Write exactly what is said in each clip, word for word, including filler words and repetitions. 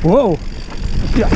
¡Wow! ¡Hostia!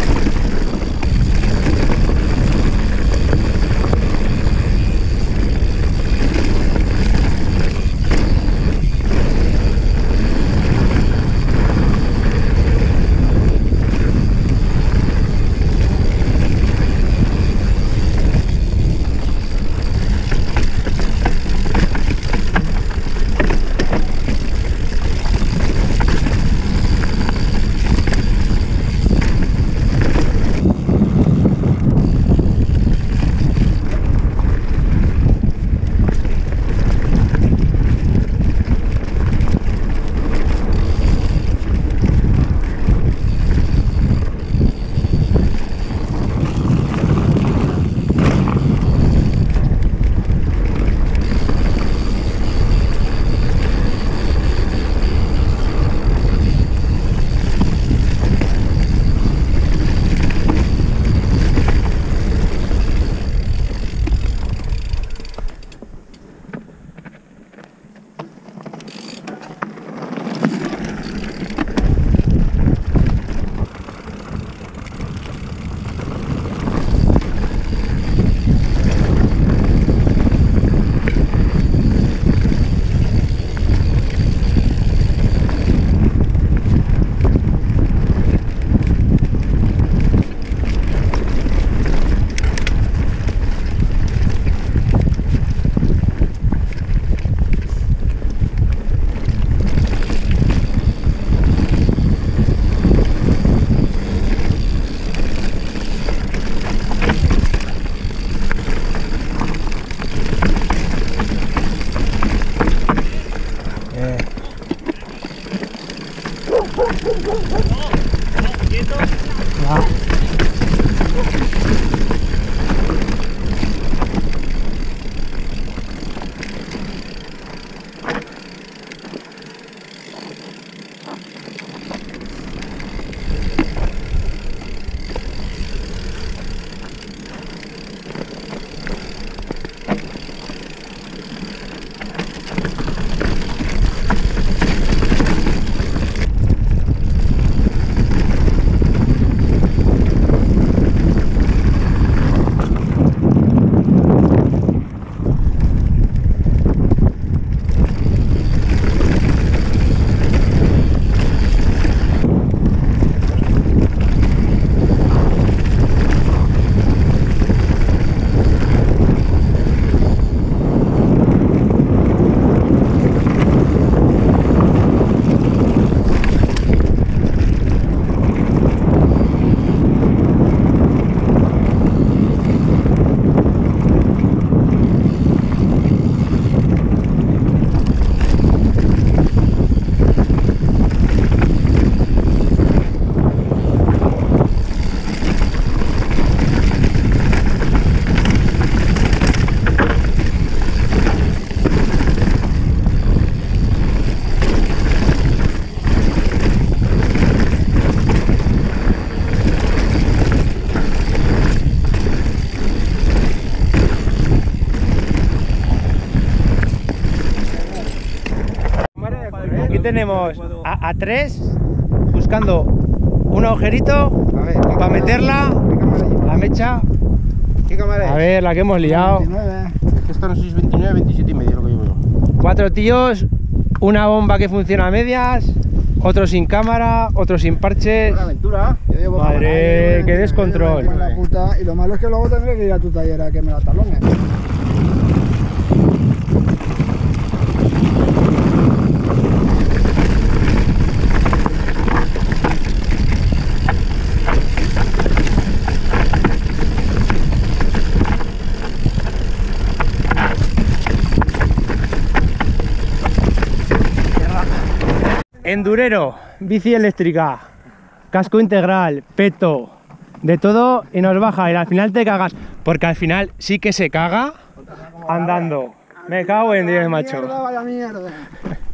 Tenemos a, a tres buscando un agujerito para meterla, la mecha. ¿Qué cámara es? A ver, la que hemos liado. veintinueve. Es que esta no sé si es veintinueve, veintisiete y medio lo que llevo yo. Cuatro tíos, una bomba que funciona a medias, otro sin cámara, otro sin parches. Una aventura. Yo llevo Madre, cámara, qué descontrol. yo la puta, y lo malo es que luego tendré que ir a tu taller a que me la talones. Endurero, bici eléctrica, casco integral, peto, de todo y nos baja y al final te cagas, porque al final sí que se caga andando. Me cago en diez, macho. Vaya mierda, vaya mierda.